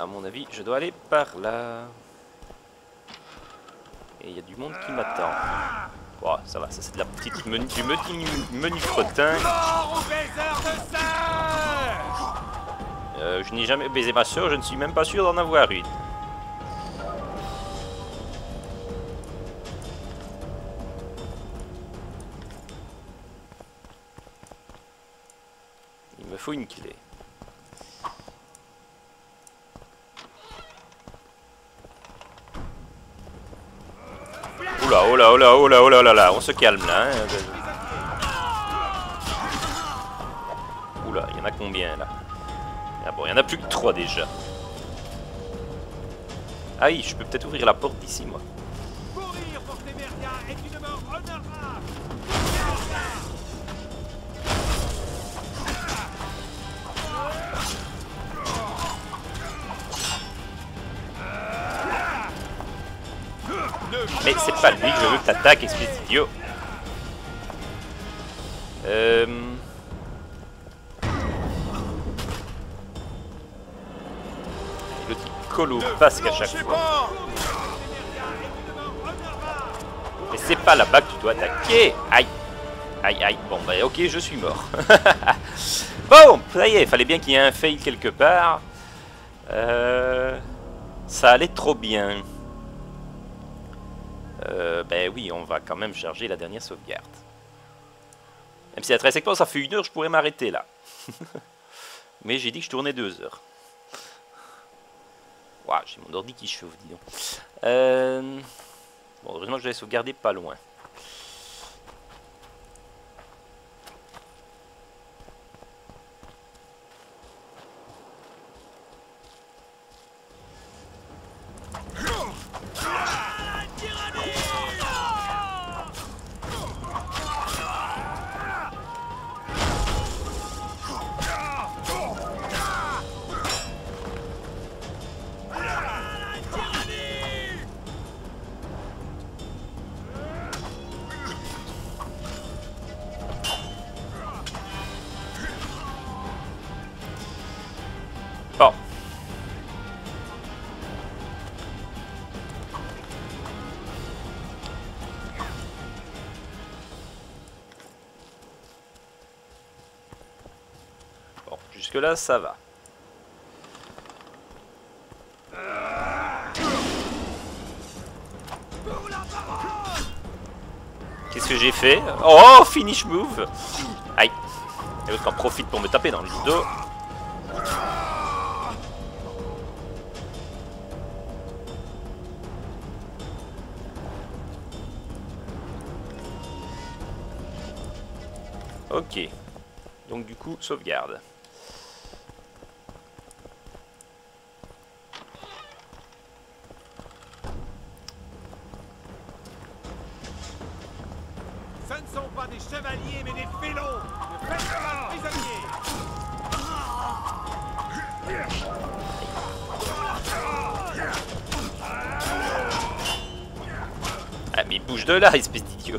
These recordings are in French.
à mon avis, je dois aller par là. Et il y a du monde qui m'attend. Bon, ça va, ça c'est de la petite menu fretin. Je n'ai jamais baisé ma soeur, je ne suis même pas sûr d'en avoir une. Il me faut une clé. Oula, oula, oula, oula, oula, oula, là, on se calme là. Hein. Oula, il y en a combien là? Ah bon, il y en a plus que 3 déjà. Ah oui, je peux peut-être ouvrir la porte d'ici moi. Mais c'est pas lui que je veux que t'attaques, espèce d'idiot. Le colo basque à chaque fois. Mais c'est pas là-bas que tu dois attaquer. Aïe. Aïe, aïe. Bon, bah ok, je suis mort. Bon, ça y est, fallait bien qu'il y ait un fail quelque part. Ça allait trop bien. Ben oui, on va quand même charger la dernière sauvegarde. Même si à 13 hectares ça fait 1 heure, je pourrais m'arrêter là. Mais j'ai dit que je tournais 2 heures. Waouh, j'ai mon ordi qui chauffe, dis donc. Bon, heureusement que je l'ai sauvegardé pas loin. Bon. Bon, jusque-là, ça va. Qu'est-ce que j'ai fait? Oh, finish move! Aïe. Et l'autre en profite pour me taper dans le dos. Ok. Donc du coup, sauvegarde. Ce ne sont pas des chevaliers, mais des félons! Ne faites pas prisonniers! Ah mais bouge de là, espèce d'idiot!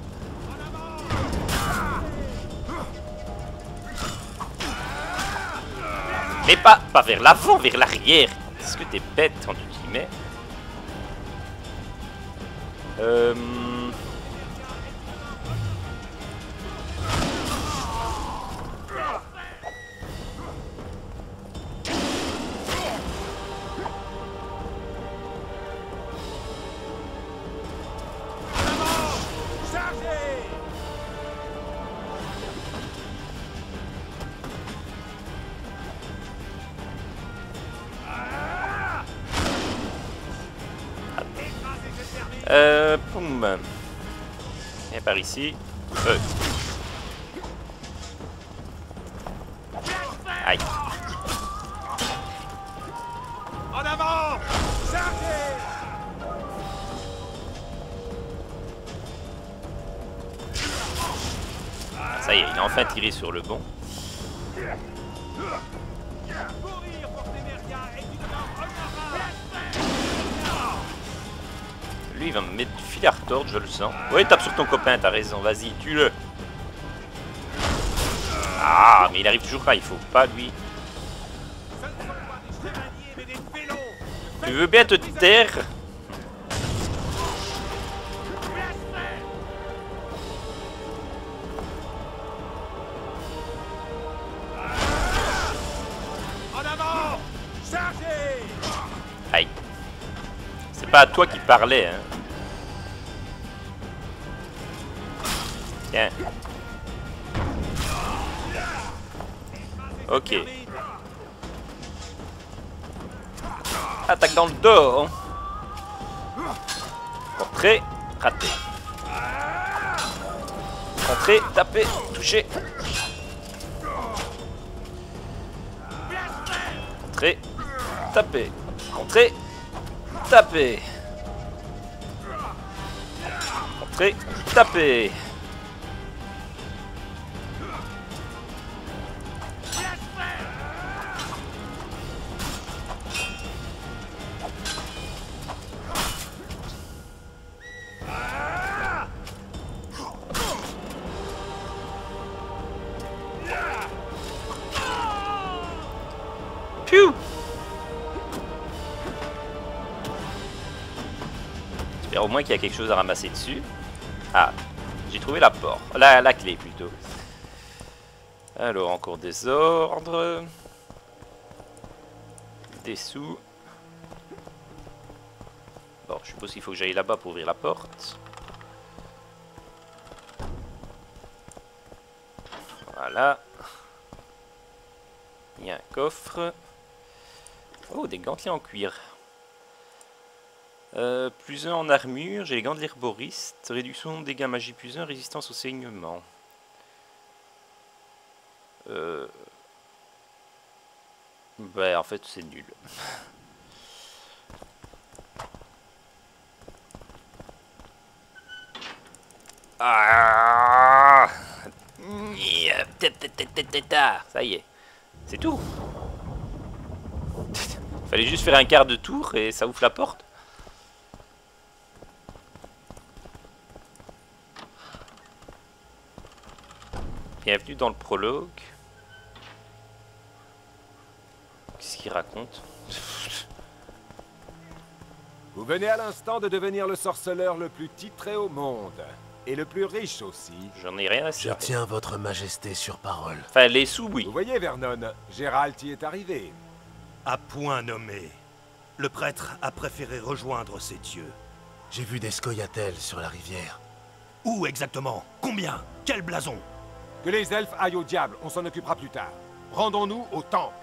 Mais pas vers l'avant, vers l'arrière. Est-ce que t'es bête, entre guillemets? Poum. Et par ici. Aïe. En avant! Chargez! Ça y est, il a enfin tiré sur le bon. Lui, il va me mettre du fil à retordre, je le sens. Oui, tape sur ton copain, t'as raison, vas-y, tue-le. Ah, mais il arrive toujours pas, il faut pas lui. Ce ne sont pas des chevaliers, mais des Tu veux bien te taire? En avant! Chargez! Aïe. C'est pas à toi qui parlais, hein. Tiens. Ok. Attaque dans le dos. Entrée, raté. Entrée, taper, toucher. Entrée, taper. Entrée, taper. Entrée, taper. Pfiou! J'espère au moins qu'il y a quelque chose à ramasser dessus. Ah, j'ai trouvé la porte. La clé plutôt. Alors, encore des ordres. Des sous. Bon, je suppose qu'il faut que j'aille là-bas pour ouvrir la porte. Voilà. Il y a un coffre. Oh, des gantelets en cuir. Plus 1 en armure. J'ai les gants de l'herboriste. Réduction de dégâts magie plus 1. Résistance au saignement. Ben, en fait, c'est nul. Ah, ça y est. C'est tout. Fallait juste faire un quart de tour et ça ouvre la porte. Bienvenue dans le prologue. Qu'est-ce qu'il raconte? Vous venez à l'instant de devenir le sorceleur le plus titré au monde. Et le plus riche aussi. J'en ai rien à Je cirer. tiens votre majesté sur parole. Enfin, les sous, oui. Vous voyez, Vernon, Gérald y est arrivé. À point nommé. Le prêtre a préféré rejoindre ses dieux. J'ai vu des scoia'tels sur la rivière. Où exactement? Combien? Quel blason? Que les elfes aillent au diable, on s'en occupera plus tard. Rendons-nous au temple.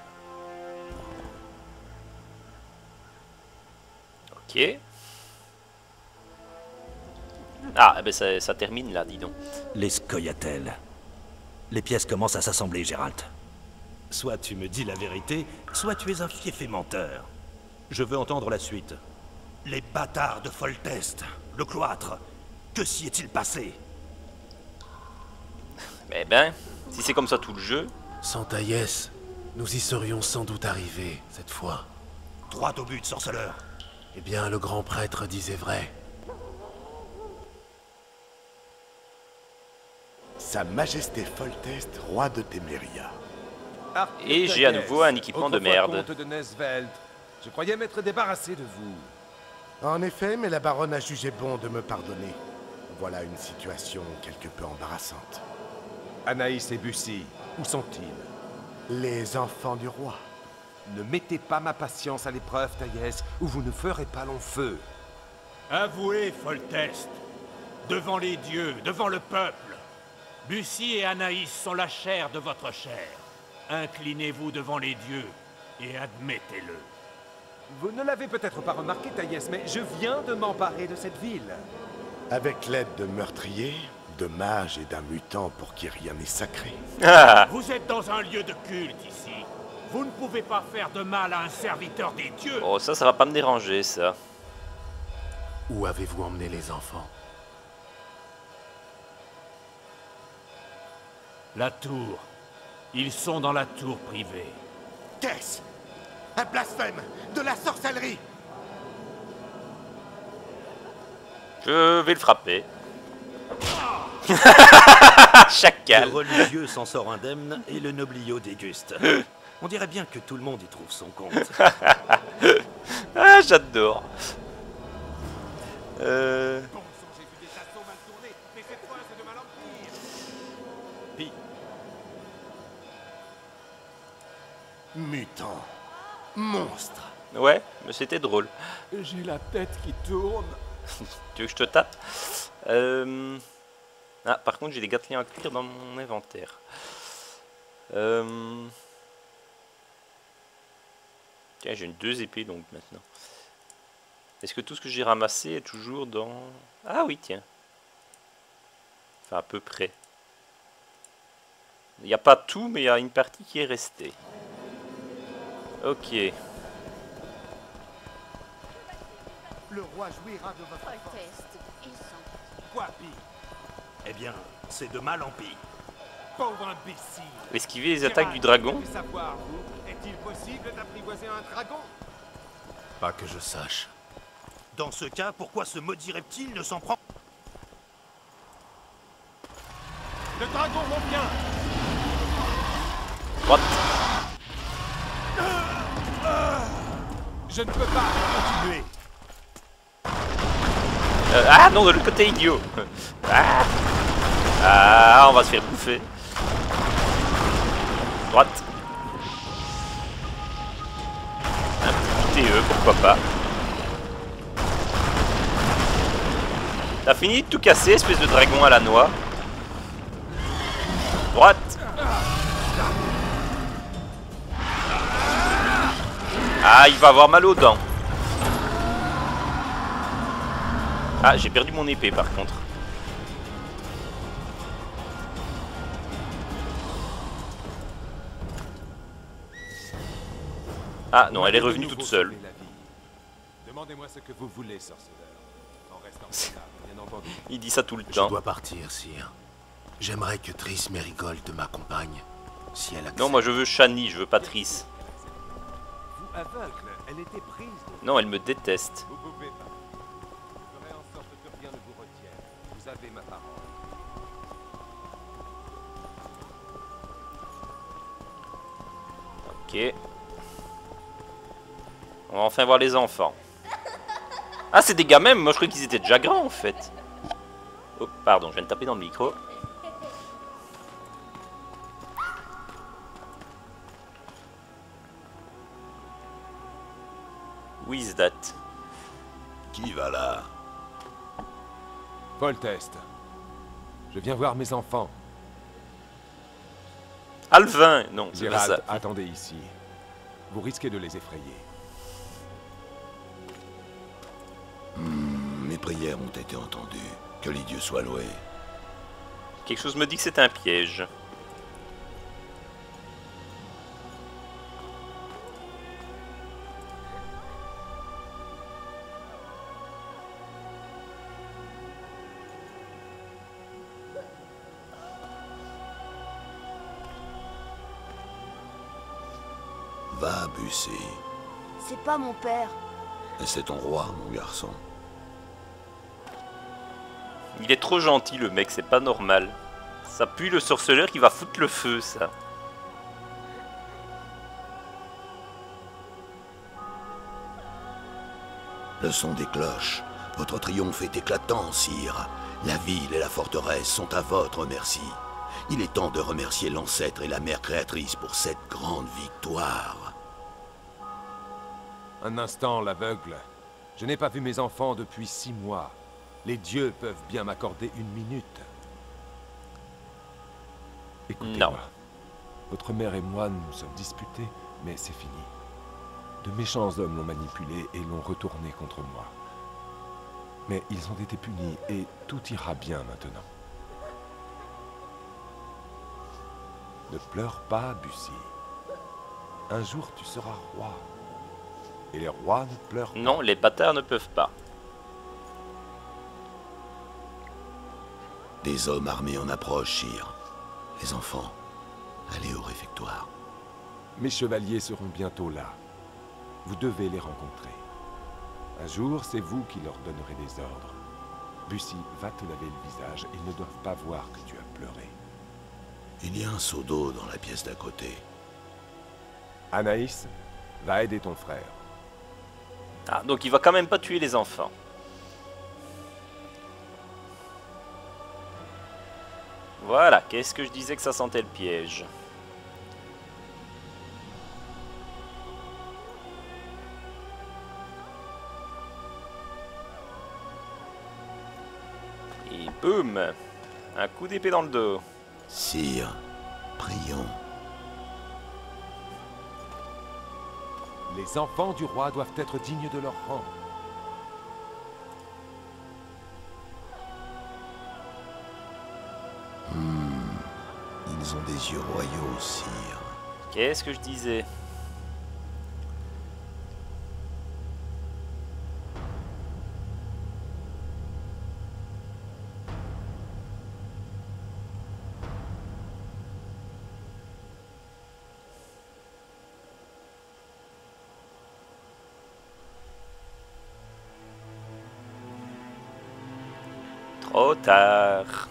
Ok. Ah, eh ben ça termine là, dis donc. Les scoia'tels. Les pièces commencent à s'assembler, Gérald. Soit tu me dis la vérité, soit tu es un fiefé menteur. Je veux entendre la suite. Les bâtards de Foltest, le cloître, que s'y est-il passé? Eh ben, si c'est comme ça tout le jeu. Sans Thaïs, nous y serions sans doute arrivés, cette fois. Droit au but, sorceleur. Eh bien, le grand prêtre disait vrai. Sa Majesté Foltest, roi de Téméria. Et j'ai à nouveau un équipement de merde. Comte de Nesveld. Je croyais m'être débarrassé de vous. En effet, mais la baronne a jugé bon de me pardonner. Voilà une situation quelque peu embarrassante. Anaïs et Bussy, où sont-ils? Les enfants du roi. Ne mettez pas ma patience à l'épreuve, Thaïs, ou vous ne ferez pas long feu. Avouez, Foltest, devant les dieux, devant le peuple, Bussy et Anaïs sont la chair de votre chair. Inclinez-vous devant les dieux et admettez-le. Vous ne l'avez peut-être pas remarqué, Thaïs, mais je viens de m'emparer de cette ville. Avec l'aide de meurtriers, de mages et d'un mutant pour qui rien n'est sacré. Ah, Vous êtes dans un lieu de culte ici. Vous ne pouvez pas faire de mal à un serviteur des dieux. oh, ça va pas me déranger, ça. Où avez-vous emmené les enfants? La tour. Ils sont dans la tour privée. Qu'est-ce? Un blasphème! De la sorcellerie! Je vais le frapper. Le Chacal. religieux s'en sort indemne et le nobliau déguste. On dirait bien que tout le monde y trouve son compte. Ah, j'adore. Ouais, mais c'était drôle. J'ai la tête qui tourne. Tu veux que je te tape? Ah, par contre, j'ai des Gatling à cuir dans mon inventaire. Tiens, j'ai une 2 épées donc maintenant. Est-ce que tout ce que j'ai ramassé est toujours dans... Ah oui, tiens. Enfin, à peu près. Il n'y a pas tout, mais il y a une partie qui est restée. Ok. Le roi jouira de votre force. Foltest, ils sont... Quoi, pire? Eh bien, c'est de mal en pis. Pauvre imbécile! Esquiver les attaques du dragon. Savoir, vous, est-il possible d'apprivoiser un dragon? Pas que je sache. Dans ce cas, pourquoi ce maudit reptile ne s'en prend... Le dragon revient! What? Je ne peux pas continuer. Ah non, de l'autre côté, idiot. Ah. Ah, on va se faire bouffer. Droite. Un petit TE, pourquoi pas. T'as fini de tout casser, espèce de dragon à la noix. Droite. Ah, il va avoir mal aux dents. Ah, j'ai perdu mon épée par contre. Ah non, elle est revenue toute seule. Demandez-moi ce que vous voulez, sorceleur. En restant stable, bien entendu. Il dit ça tout le Je temps. dois partir, sire. J'aimerais que Triss Mérigold m'accompagne, si elle accepte. Non, moi je veux Shani, je veux pas Triss. Vous aveugle, elle était prise. Non, elle me déteste. Vous pouvez pas. Je ferai en sorte que rien ne vous retienne. Vous avez ma parole. Ok. On va enfin voir les enfants. Ah, c'est des gars même. Moi je croyais qu'ils étaient déjà grands en fait. Oh, pardon, je viens de taper dans le micro. Who is that? Qui va là? Foltest. Je viens voir mes enfants. Alvin. Non, c'est pas ça. Gérald, attendez ici. Vous risquez de les effrayer. Mes prières ont été entendues. Que les dieux soient loués. Quelque chose me dit que c'est un piège. Va, Bussy. C'est pas mon père. C'est ton roi, mon garçon. Il est trop gentil le mec, c'est pas normal. Ça pue le sorceleur qui va foutre le feu, ça. Le son des cloches. Votre triomphe est éclatant, sire. La ville et la forteresse sont à votre merci. Il est temps de remercier l'ancêtre et la mère créatrice pour cette grande victoire. Un instant, l'aveugle. Je n'ai pas vu mes enfants depuis 6 mois. Les dieux peuvent bien m'accorder une minute. Écoutez-moi. Non. Votre mère et moi nous sommes disputés, mais c'est fini. De méchants hommes l'ont manipulé et l'ont retourné contre moi. Mais ils ont été punis et tout ira bien maintenant. Ne pleure pas, Bussy. Un jour tu seras roi. Et les rois ne pleurent pas. Non, les bâtards ne peuvent pas. Des hommes armés en approche, sire. Les enfants, allez au réfectoire. Mes chevaliers seront bientôt là. Vous devez les rencontrer. Un jour, c'est vous qui leur donnerez des ordres. Bussy, va te laver le visage. Ils ne doivent pas voir que tu as pleuré. Il y a un seau d'eau dans la pièce d'à côté. Anaïs, va aider ton frère. Ah, donc il va quand même pas tuer les enfants. Voilà, qu'est-ce que je disais que ça sentait le piège. Et boum! Un coup d'épée dans le dos. Sire, prions. Les enfants du roi doivent être dignes de leur rang. Ils ont des yeux royaux, sire. Qu'est-ce que je disais? Trop tard.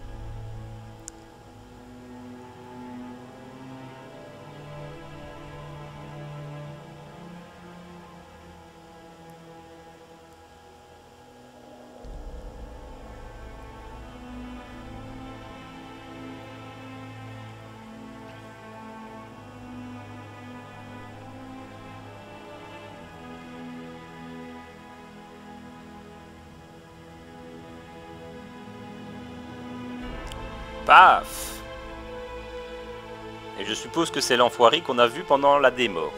Paf! Et je suppose que c'est l'enfoiré qu'on a vu pendant la démo.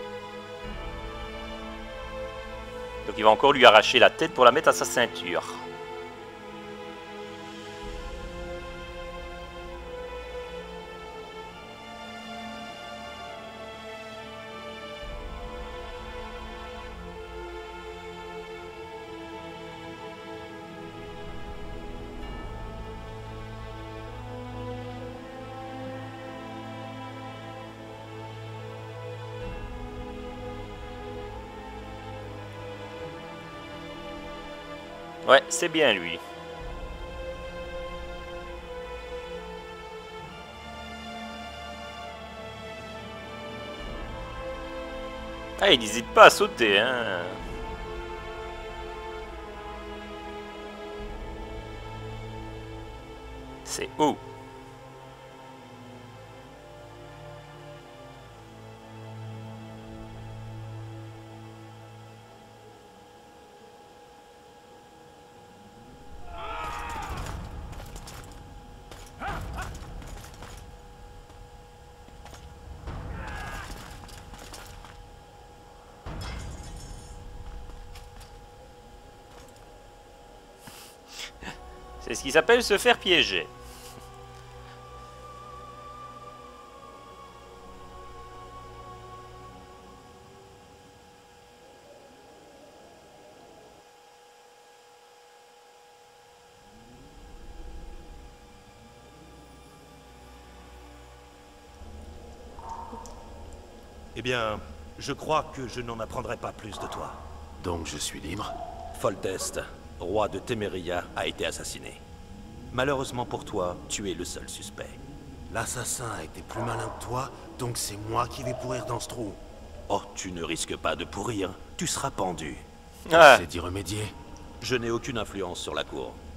Donc il va encore lui arracher la tête pour la mettre à sa ceinture. Ouais, c'est bien lui. Ah, il n'hésite pas à sauter, hein. C'est où? C'est ce qui s'appelle se faire piéger. Eh bien, je crois que je n'en apprendrai pas plus de toi. Donc je suis libre? Foltest, roi de Téméria, a été assassiné. Malheureusement pour toi, tu es le seul suspect. L'assassin a été plus malin que toi, donc c'est moi qui vais pourrir dans ce trou. Oh, tu ne risques pas de pourrir, tu seras pendu. Ah. C'est d'y remédier. Je n'ai aucune influence sur la cour.